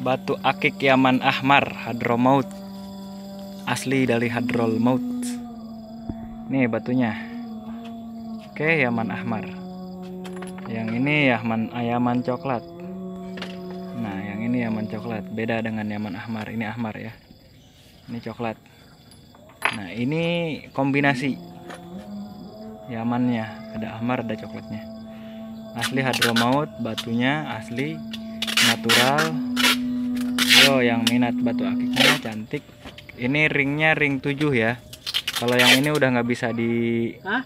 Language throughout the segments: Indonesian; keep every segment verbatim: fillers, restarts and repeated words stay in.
batu akik Yaman Ahmar Hadramaut, asli dari Hadramaut. Nih batunya. Oke, Yaman Ahmar. Yang ini Yaman Yaman coklat. Nah, yang ini Yaman coklat, beda dengan Yaman Ahmar. Ini Ahmar ya. Ini coklat. Nah, ini kombinasi Yamannya, ada Ahmar, ada coklatnya. Asli Hadramaut, batunya asli natural. Yo, yang minat batu akiknya cantik. Ini ringnya ring tujuh ya. Kalau yang ini udah nggak bisa di Hah?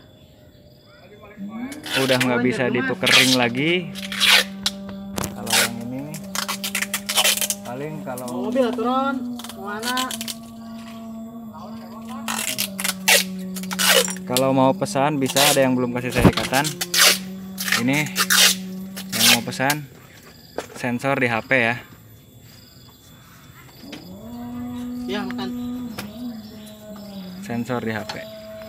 udah nggak bisa ditukar ring lagi. Kalau yang ini paling kalau mobil turun mana? Kalau mau pesan bisa, ada yang belum kasih saya ikatan. Ini yang mau pesan sensor di H P ya. Ya, makan. Sensor di H P.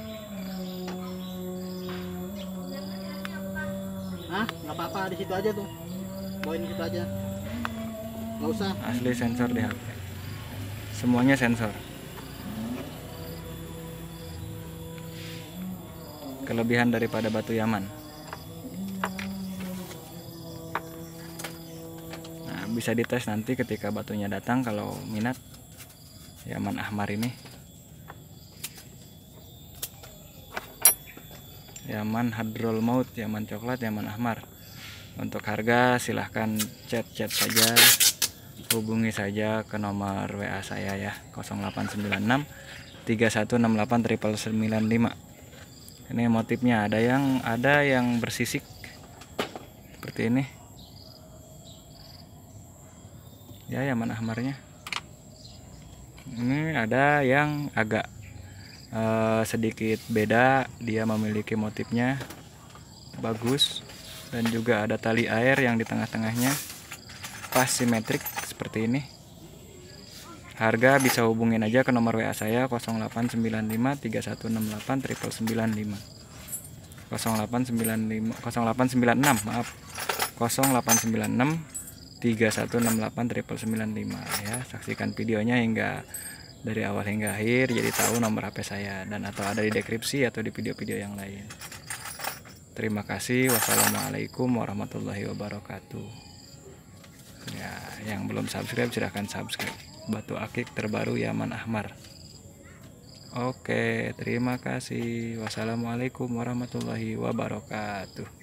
Hah? Nggak apa-apa, di situ aja tuh. Bawain situ aja. Nggak usah. Asli sensor di H P. Semuanya sensor. Kelebihan daripada batu Yaman. Nah, bisa dites nanti ketika batunya datang kalau minat. Yaman Ahmar ini. Yaman Hadramaut, Yaman coklat, Yaman Ahmar. Untuk harga silahkan chat-chat saja, hubungi saja ke nomor W A saya ya, nol delapan sembilan enam tiga satu enam delapan sembilan sembilan lima. Ini motifnya ada yang ada yang bersisik seperti ini. Ya, Yaman Ahmarnya. Ini ada yang agak uh, sedikit beda, dia memiliki motifnya bagus dan juga ada tali air yang di tengah-tengahnya pas simetrik seperti ini. Harga bisa hubungin aja ke nomor W A saya nol delapan sembilan lima tiga satu enam delapan sembilan sembilan lima. nol delapan sembilan lima nol delapan sembilan enam maaf nol delapan sembilan enam tiga satu enam delapan sembilan sembilan lima ya. Saksikan videonya hingga dari awal hingga akhir, jadi tahu nomor H P saya, dan atau ada di deskripsi atau di video-video yang lain. Terima kasih. Wassalamualaikum warahmatullahi wabarakatuh. Ya, yang belum subscribe silahkan subscribe. Batu akik terbaru Yaman Ahmar. Oke, terima kasih. Wassalamualaikum warahmatullahi wabarakatuh.